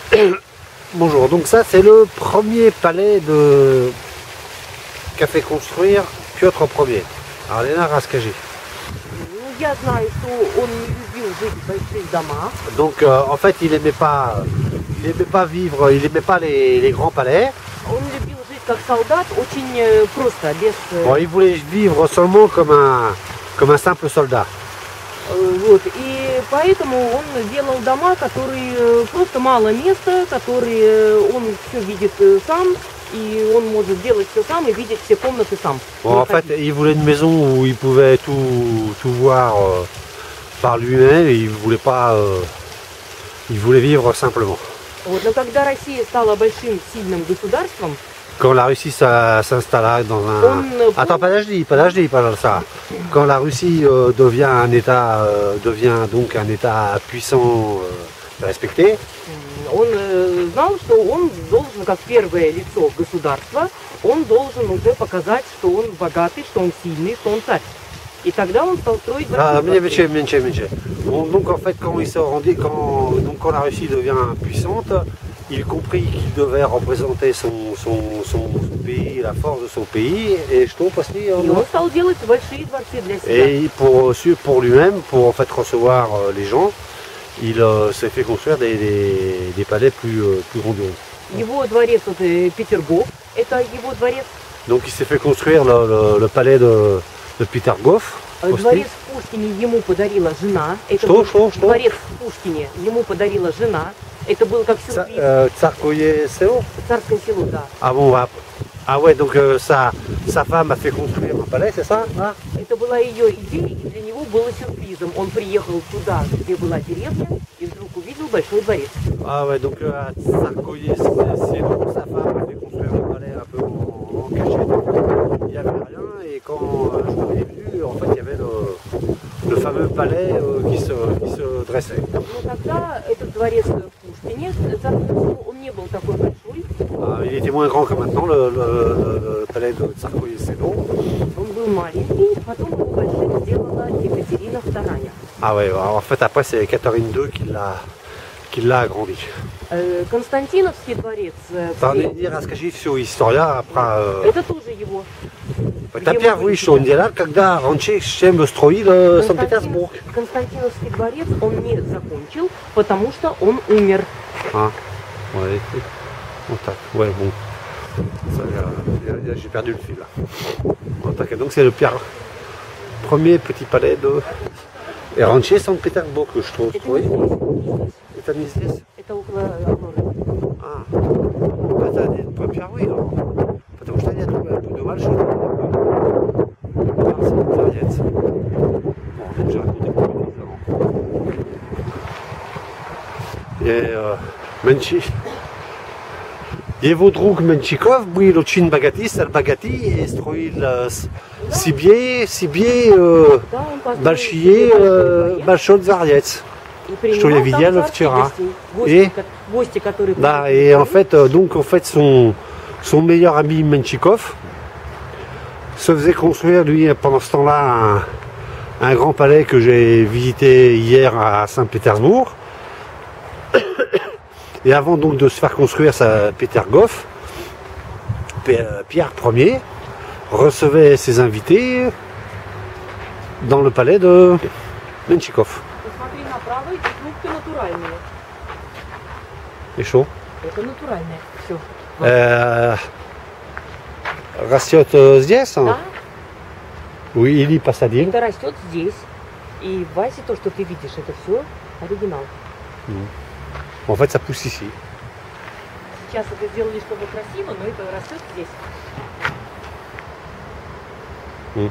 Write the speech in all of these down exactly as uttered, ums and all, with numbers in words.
Bonjour, donc ça c'est le premier palais de qu'a fait construire Piotr Ier. Alors Lena Raskagi. Я знаю, что он не любил жить в больших домах. Donc euh, en fait il aimait pas, il aimait pas vivre, il aimait pas les, les grands palais. Он любил жить как солдат, очень просто, без... Bon, il voulait vivre seulement comme un, comme un simple soldat. Вот. И поэтому он делал дома, которые просто мало места, которые он все видит сам, и он может делать все сам и видеть все комнаты сам. Bon, en fait, il voulait une maison où il pouvait tout, tout voir euh, par lui-même, et il voulait pas, euh, il voulait vivre simplement. Вот. Но когда Россия стала большим, сильным государством, quand la Russie s'installa dans un... On... Attends, pas d'âge, pas d'âge, pas ça. Quand la Russie euh, devient un État, euh, devient donc un État puissant, euh, respecté. Он э, знал, что он должен, как первое лицо государства, он должен уже показать, что он богатый, что он сильный, что он царь. И тогда он стал строить... Ah, меньше, меньше, меньше. Bon, donc en fait, quand il s'est rendu, quand donc quand la Russie devient puissante, il comprit qu'il devait représenter son, son, son, son pays, la force de son pays, et je trouve parce qu'il et pour, pour lui-même, pour en fait recevoir les gens, il euh, s'est fait construire des, des, des palais plus, euh, plus grandioses. Donc il s'est fait construire le, le, le palais de, de Петергоф. Дворец в Пушкине ему подарила жена. Это что, был что, что? Дворец в Пушкине ему подарила жена. Это был как сюрприз. Царское село? Царское село, да. Ah bon, ah ouais, donc euh, sa, sa femme a fait construire un palais, c'est ça? Ah. Это была ее идея, и для него было сюрпризом. Он приехал туда, где была деревня, и вдруг увидел большой дворец. Ah ouais, donc euh, à Царское село, sa femme a fait construire un palais un peu en, en cachette. Il n'y avait rien, et quand un jour il est venu, en fait il y avait le, le fameux palais euh, qui, se, qui se dressait. Но тогда этот дворец в Пушкине, он не был такой большой. Ah, il était moins grand que maintenant, le, le, le, le palais de Царское село. Он был маленький, потом его большим сделала Екатерина вторая. Ah ouais, en fait après c'est Catherine deux qui l'a qui l'a agrandi. Константиновский дворец. T'en dire расскажи всю историю про... Это тоже его. Это первый, что он делал, когда раньше чем строил Санкт-Петербург. Константиновский дворец он не закончил, потому что он умер. Ah, ouais, bon, tac, ouais, bon. J'ai perdu le fil là. Bon, tac, donc c'est le pire, premier petit palais de... Et раньше Санкт-Петербург, je trouve. Oui. Это не здесь? Это около Авроры. А, это не первый, потому что нет, тут дальше. Там c'est дворец. Bon, j'ai raconté pour les avant. Et euh, Menchi. Его друг Менчиков был очень богатый, богатый и строил себе, себе э, большие, э, большой дворец. Что я видел вчера. Et, да, et en fait, donc en fait son, son meilleur ami Menchikov se faisait construire lui pendant ce temps-là un, un grand palais que j'ai visité hier à Saint-Pétersbourg. Et avant donc de se faire construire sa Pétergof, Pierre Ier recevait ses invités dans le palais de Менчиков. Et chaud. Euh, растет здесь? Да. Oui, или посадил. Это растет здесь. И в вазе то, что ты видишь, это все оригинал. Mm. En fait, ça pousse ici. Сейчас это сделали, чтобы красиво, но это растет здесь. Mm.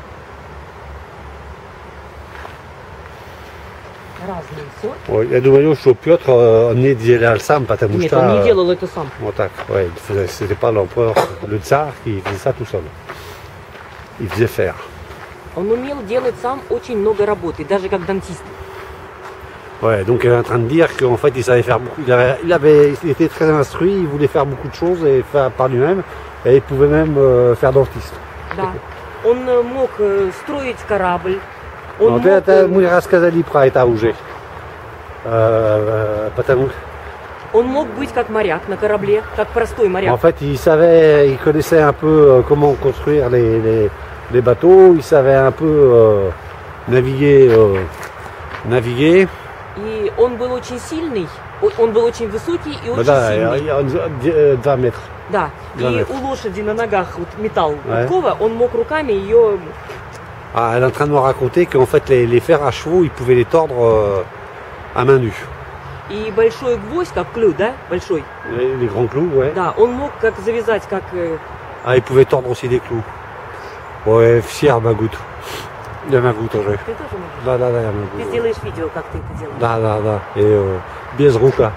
Разные сорты. Ой, я думаю, что Петр euh, не делал сам, потому Нет, что... он не делал это сам. Вот так, ouais, c'était pas l'empereur, le tsar qui faisait ça tout seul. Il faisait faire. Он умел делать сам очень много работы, даже как дантист. Ouais, donc elle est en train de dire qu'en fait il savait faire beaucoup, il, avait, il, avait, il était très instruit, il voulait faire beaucoup de choses et faire par lui-même, et il pouvait même euh, faire dentiste. Да. Он мог строить корабль. Он мог... Мы рассказали про это уже. Потому Он мог быть как моряк на корабле, как простой моряк. En fait, il savait, il connaissait un peu euh, comment construire les, les, les bateaux, il savait un peu euh, naviguer, euh, naviguer. И он был очень сильный, о- он был очень высокий и очень Voilà, сильный. il y a un- vingt mètres. Да. Да, И да. у лошади на ногах вот металл Ouais. подкова, он мог руками ее. Ah, elle est en train de me raconter qu'en fait les, les fers à chevaux, ils pouvaient les tordre euh, à main nue. И большой гвоздь, как клю, да, большой. Les, les grands clous, ouais. Да, он мог как завязать, как. э, Ah, ils pouvaient tordre aussi des clous. Ouais, fier ma goutte. Я могу тоже. Ты тоже можешь. Да, да, да, я Ты могу. сделаешь видео, как ты это делаешь. Да, да, да. Et euh, без рука.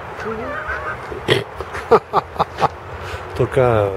Только. euh,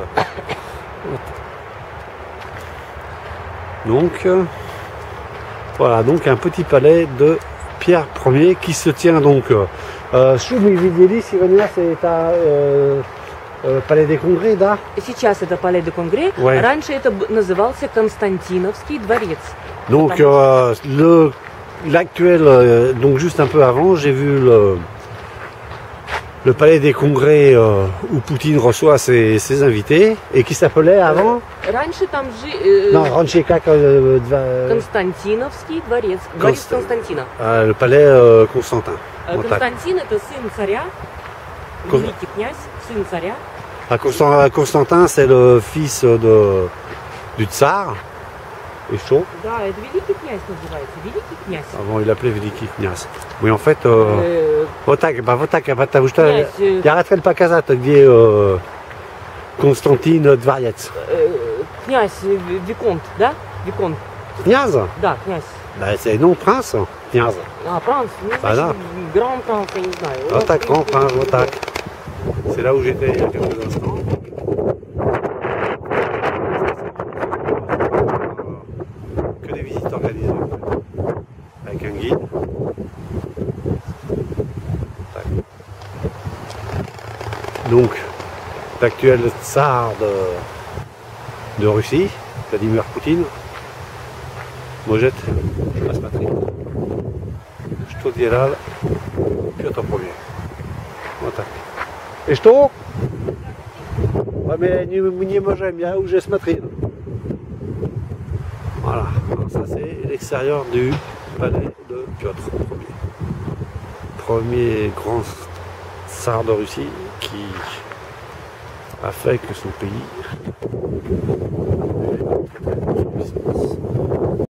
Donc, euh, voilà, donc un petit palais de Pierre Ier qui se tient donc. Euh, Sous mes vidéos, Sylvania, c'est à euh, euh, Palais des Congrès, да? Сейчас это Palais de Congrès. Ouais. Раньше это б- назывался Константиновский дворец. Donc, Потому euh, le l'actuel, euh, donc juste un peu avant, j'ai vu le, le Palais des Congrès euh, où Poutine reçoit ses, ses invités et qui s'appelait avant. Раньше там жи... э, Non, Ranché как euh, два- Константиновский дворец. Дворец Конст- Константина. euh, le palais euh, Constantin. Э, Вот так. Константин это сын царя, Кон- великий князь, сын царя. Ah, Constan- Constantin, c'est le fils de, du tsar. Et chaud. Да, это великий князь называется. Великий князь. Avant, il l'appelait Veliki Kniaz. Oui, en fait, euh, Э, вот так, bah, вот так, потому что князь, э, я арrêterai показать, где euh, Константин Дворец. э, князь э, Виконт, да? Виконт. Kniaz? Да, князь. Bah, c'est non prince, Kniaz. А, Франц, ну, А, значит, Гранд Франц, я не знаю. Вот так, grand prince, вот так. C'est là où j'étais il y a quelques instants. Que des visites organisées, en fait. Avec un guide. Tac. Donc, l'actuel tsar de, de Russie, Vladimir Poutine, Может посмотри. Что делал Петр Первый. Вот так. И что? А мы не, мы не можем, я уже смотрел. Voilà, alors ça c'est l'extérieur du palais de Piotr Ier. Premier grand tsar de Russie qui a fait que son pays ait une très très grande puissance.